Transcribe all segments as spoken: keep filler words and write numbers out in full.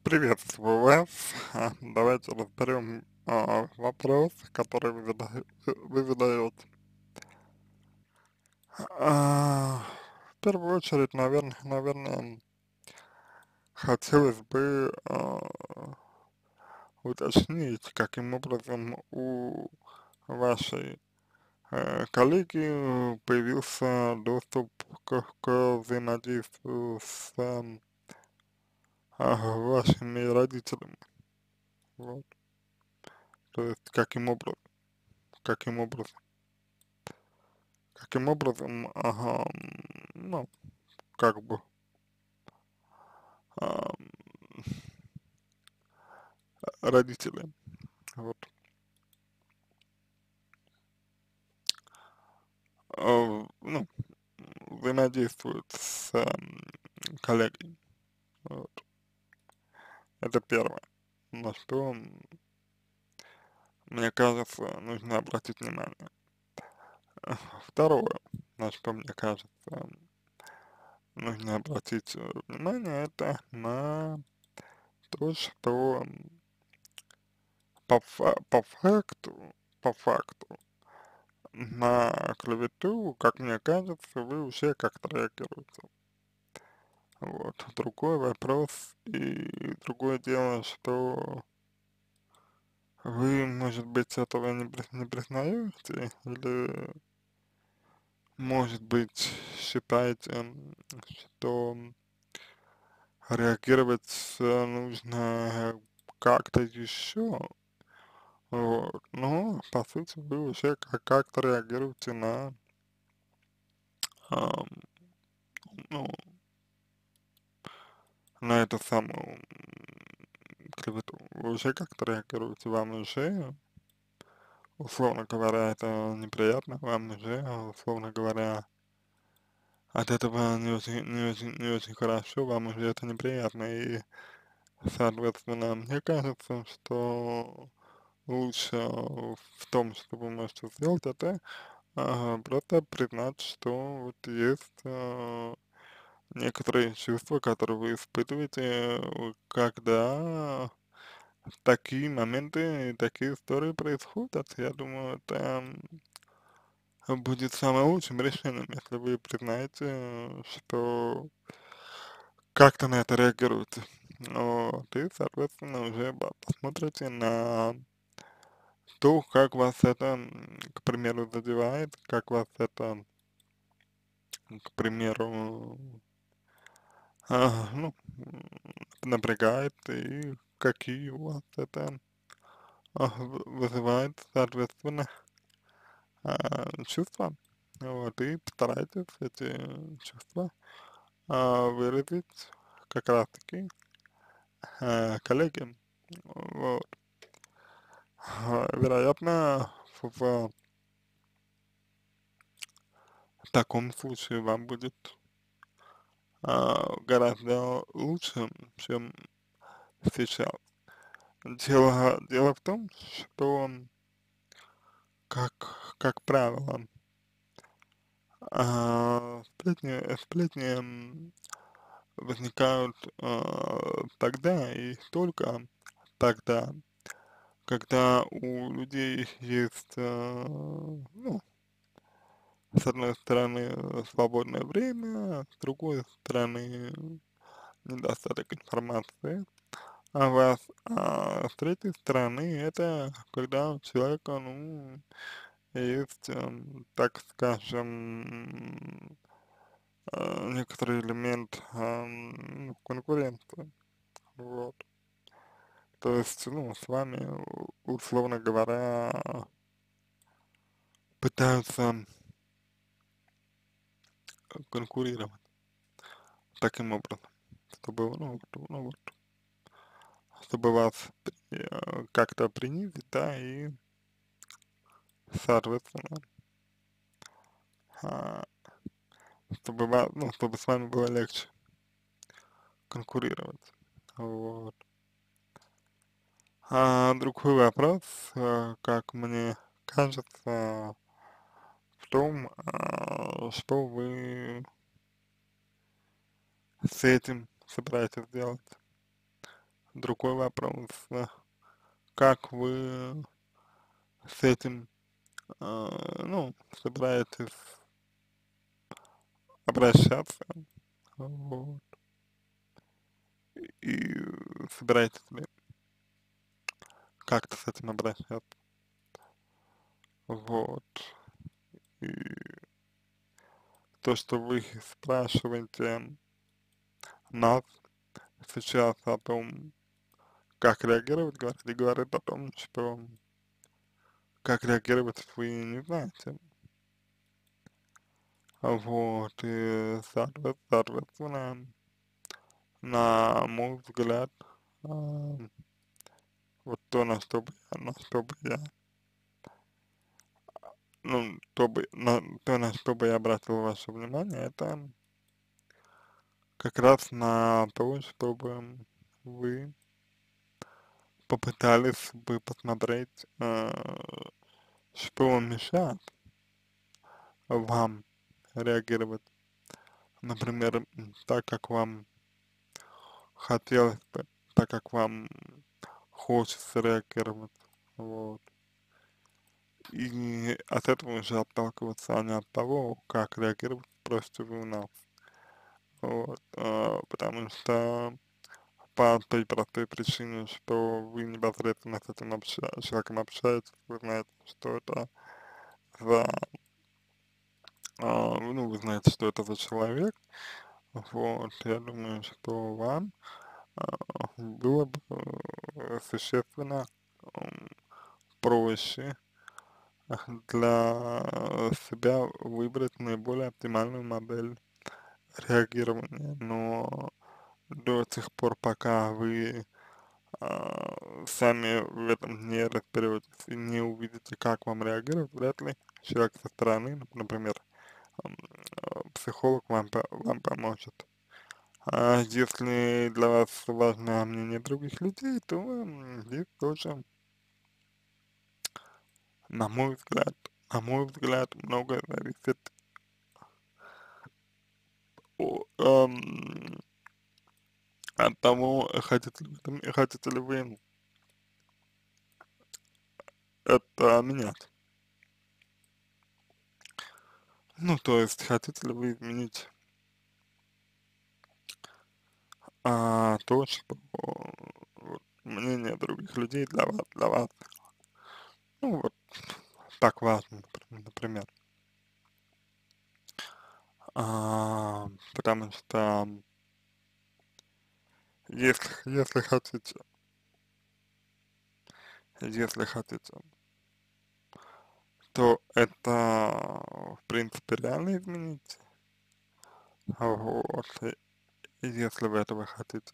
Приветствую вас. А, Давайте разберем а, вопрос, который вы, зада- вы задаете. А, В первую очередь, наверное, наверное, хотелось бы а, уточнить, каким образом у вашей э, коллеги появился доступ к, к взаимодействию с ам, а, вашими родителями. Вот. То есть, каким образом, каким образом. Каким образом, ага, м, ну, как бы, ам, родители, вот, а, ну, взаимодействуют с ам, коллегой, вот, это первое, на что, м, мне кажется, нужно обратить внимание. А, Второе, на что, мне кажется, нужно обратить э, внимание, это на то, что м, по, фа- по факту, по факту, на клевету, как мне кажется, вы уже как-то реагируете. Вот. Другой вопрос и другое дело, что вы, может быть, этого не, при- не признаете, или, может быть, считаете, м, что реагировать э, нужно как-то еще. Вот. Но, по сути, вы уже как- как-то реагируете на, ам, ну, на эту самую клевету. Вы уже как-то реагируете, вам уже, условно говоря, это неприятно, вам уже, условно говоря, от этого не очень, не очень, не очень хорошо, вам уже это неприятно, и, соответственно, мне кажется, что лучше в том, что вы можете сделать, это а, просто признать, что вот есть а, некоторые чувства, которые вы испытываете, э, когда такие моменты и такие истории происходят. Я думаю, это м, будет самым лучшим решением, если вы признаете, э, что как-то на это реагируете. Вот, и, соответственно, уже ба- посмотрите на то, как вас это, м, к примеру, задевает, как вас это, м, к примеру, а, ну, м, напрягает, и какие у вас это а, в- вызывает, соответственно, а, чувства. Вот, и постарайтесь эти чувства а, выразить как раз-таки а, коллеге. Вот. А, Вероятно, в таком случае вам будет а, гораздо лучше, чем сейчас. Дело, дело в том, что, как, как правило, а, сплетни, сплетни м, возникают а, тогда и только тогда, когда у людей есть, а, ну, с одной стороны, э, свободное время, с другой стороны, недостаток информации о вас, а с третьей стороны, это когда у человека, ну, есть, эм, так скажем, э, некоторый элемент ам, ну, конкуренции. Вот. То есть, ну, с вами, у- условно говоря, пытаются конкурировать таким образом, чтобы, ну, вот, ну, вот, чтобы вас э, как-то принизить, да, и, соответственно, а, чтобы, ва- ну, чтобы с вами было легче конкурировать. Вот. А другой вопрос, э, как мне кажется, в том, а, что вы с этим собираетесь делать. Другой вопрос, э, как вы с этим, э, ну, собираетесь обращаться, вот, и собираетесь ли как-то с этим обращаться, вот, и то, что вы спрашиваете нас сейчас о том, как реагировать, говорит, говорит о том, что как реагировать вы не знаете, вот, и соответ- соответственно, на мой взгляд, а, вот то, на что бы, на что бы я, ну, то, бы, на, то, на что бы я обратил ваше внимание, это как раз на то, чтобы вы попытались бы посмотреть, э, что мешает вам реагировать, например, м, так, как вам хотелось бы, так, как вам хочется реагировать, вот. И от этого уже отталкиваться, а не от того, как реагировать просто вы у нас. Вот, а, потому что по той простой причине, что вы непосредственно с этим обща человеком общаетесь, вы знаете, что это за, а, ну, вы знаете, что это за человек. Вот, я думаю, что вам а, было бы э, существенно м, проще для себя выбрать наиболее оптимальную модель реагирования, но до тех пор, пока вы а, сами в этом не разберетесь и не увидите, как вам реагировать, вряд ли человек со стороны, нап- например, ам, а, психолог вам, по- вам поможет. А если для вас важно мнение других людей, то м, здесь тоже, на мой взгляд, на мой взгляд, многое зависит о- ам, от того, хотите ли, вы это- хотите ли вы это менять. Ну, то есть, хотите ли вы изменить а, то, что вот, мнение других людей для вас, для вас, ну, вот так важно, напр- например. А, потому что если, если хотите, если хотите, то это, в принципе, реально изменить. Вот, и- если вы этого хотите.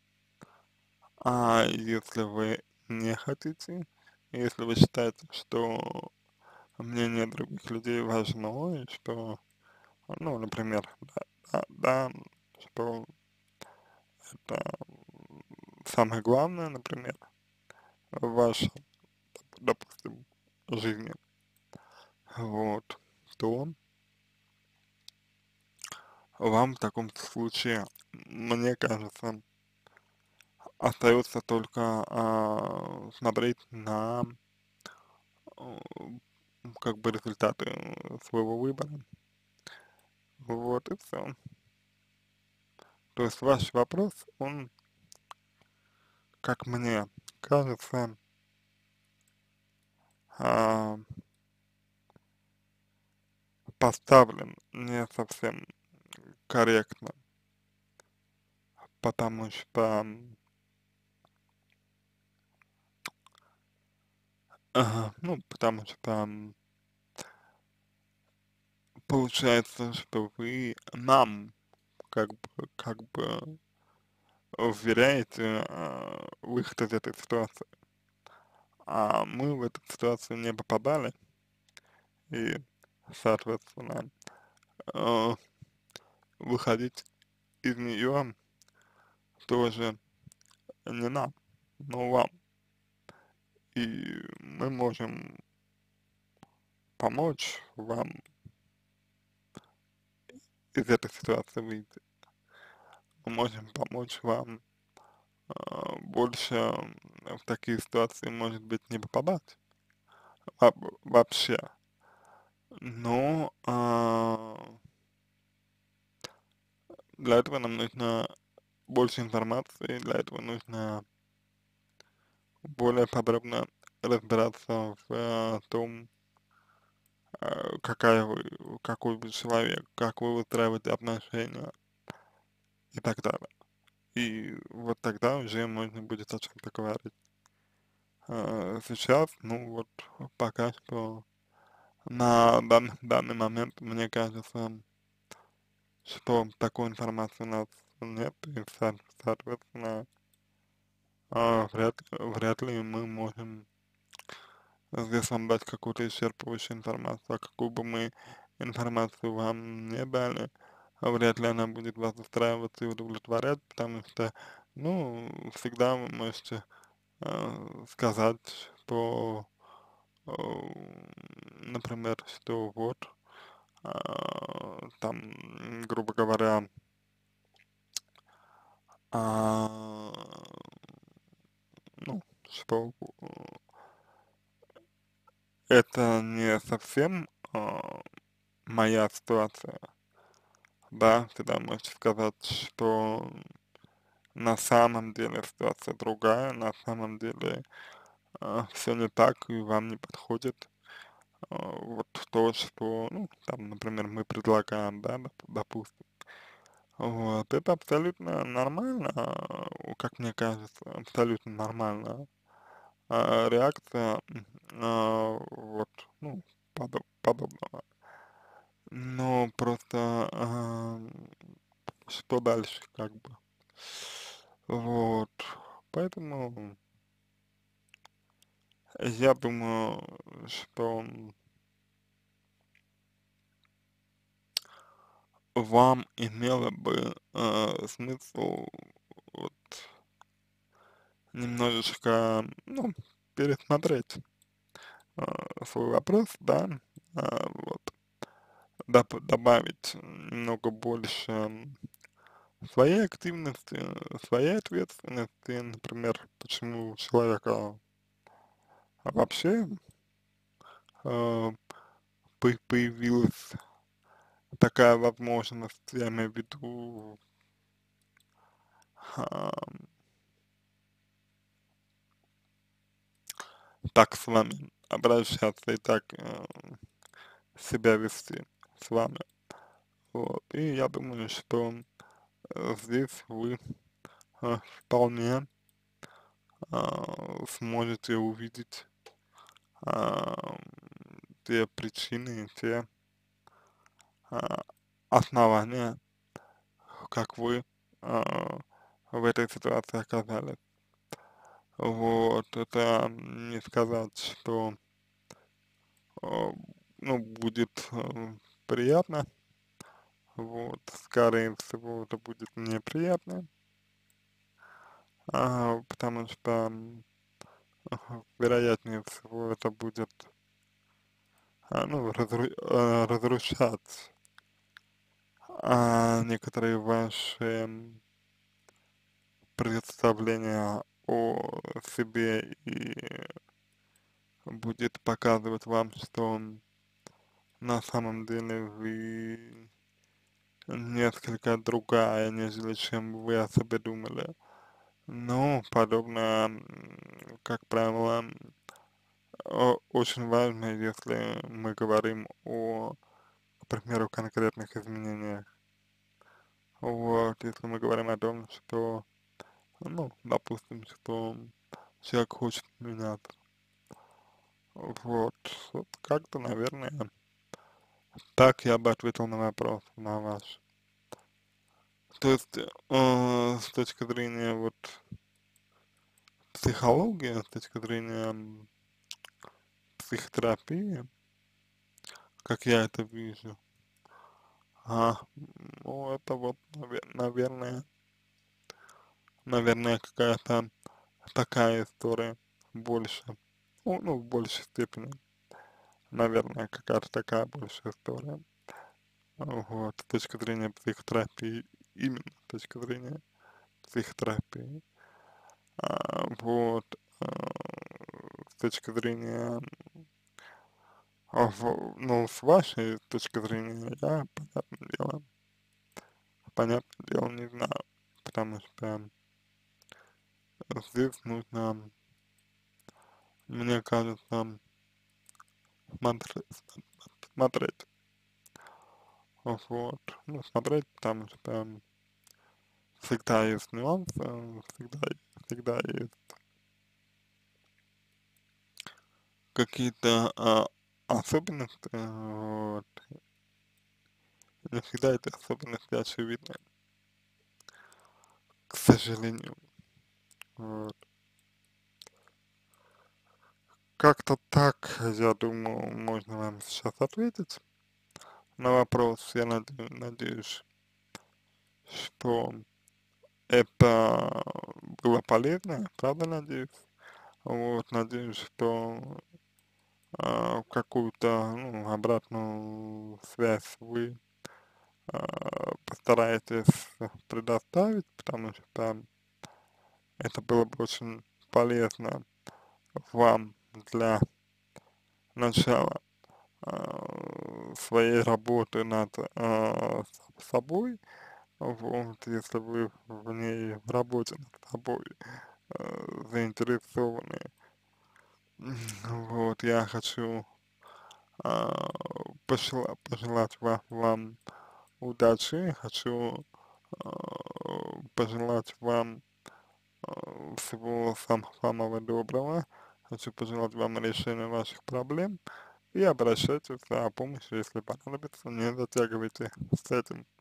А если вы не хотите, если вы считаете, что мнение других людей важно, и что, ну, например, да, да, да, что это самое главное, например, в вашей, допустим, жизни, вот, то вам в таком случае, мне кажется, остается только а, смотреть на а, как бы результаты э, своего выбора. Вот и все. То есть ваш вопрос, он, как мне кажется, а, поставлен не совсем корректно, потому что, ага, ну, потому что м, получается, что вы нам как бы, как бы вверяете а, выход из этой ситуации, а мы в эту ситуацию не попадали, и, соответственно, э, выходить из нее тоже не нам, но вам. И мы можем помочь вам из этой ситуации выйти. Мы можем помочь вам э, больше м, в такие ситуации, может быть, не попадать а, вообще. Но а, для этого нам нужно больше информации, для этого нужно более подробно разбираться в э, том, э, какая вы, какой вы человек, как вы выстраиваете отношения и так далее. И вот тогда уже можно будет о чем-то говорить. А, сейчас, ну вот, пока что на дан, данный момент, мне кажется, что такой информации у нас нет, и, со- соответственно, а, вряд, вряд ли мы можем здесь вам дать какую-то исчерпывающую информацию, а какую бы мы информацию вам не дали, а вряд ли она будет вас устраивать и удовлетворять, потому что, ну, всегда вы можете э, сказать по, э, например, что вот, а, там, м, грубо говоря, а, ну, что э, это не совсем а, моя ситуация, да, всегда можете сказать, что на самом деле ситуация другая, на самом деле все не так и вам не подходит а, вот то, что, ну, там, например, мы предлагаем, да, доп- допустим. Вот, это абсолютно нормально, а, как мне кажется, абсолютно нормальная а, реакция, м, а, вот, ну, подоб- подобного. Но просто, а, что дальше, как бы. Вот, поэтому я думаю, что вам имело бы э, смысл вот немножечко, ну, пересмотреть э, свой вопрос, да, а, вот, доп- добавить немного больше м, своей активности, своей ответственности, например, почему у человека вообще э, по- появилась такая возможность, я имею в виду, а, так с вами обращаться и так э, себя вести с вами. Вот. И я думаю, что э, здесь вы э, вполне а, сможете увидеть а, те причины, те а, основания, как вы а, в этой ситуации оказались. Вот, это не сказать, что а, ну, будет а, приятно, вот, скорее всего, это будет неприятно, а, потому что, м, ага, вероятнее всего, это будет, а, ну, разру а, разрушать а, некоторые ваши м, представления о себе и будет показывать вам, что на самом деле вы несколько другая, нежели чем вы о себе думали. Но подобное, м, как правило, о- очень важно, если мы говорим о, к примеру, конкретных изменениях. Вот, если мы говорим о том, что, ну, допустим, что человек хочет меняться. Вот, вот как-то, наверное, так я бы ответил на вопрос, на ваш. То есть, э, с точки зрения вот психологии, с точки зрения м, психотерапии, как я это вижу, а, ну, это вот, наве- наверное, наверное, какая-то такая история больше, ну, ну, в большей степени, наверное, какая-то такая большая история, вот, с точки зрения психотерапии, именно с точки зрения психотерапии. вот, э, с точки зрения, а, в, ну, с вашей точки зрения, я, понятное дело, понятное дело, не знаю, потому что здесь нужно, мне кажется, смотреть, смотреть, вот, ну, смотреть, потому что всегда есть нюансы, всегда, всегда есть какие-то а, особенности, вот, не всегда эти особенности очевидны, к сожалению, вот. Как-то так, я думаю, можно вам сейчас ответить на вопрос. Я наде- надеюсь, что это было полезно, правда надеюсь. Вот, надеюсь, что а, какую-то, ну, обратную связь вы а, постараетесь предоставить, потому что это было бы очень полезно вам для начала а, своей работы над а, с- собой, вот, если вы в ней, в работе над собой э, заинтересованы. Вот, я хочу а, пожела- пожелать вам, вам удачи, хочу а, пожелать вам а, всего сам, самого доброго, хочу пожелать вам решения ваших проблем и обращайтесь за помощью, если понадобится, не затягивайте с этим.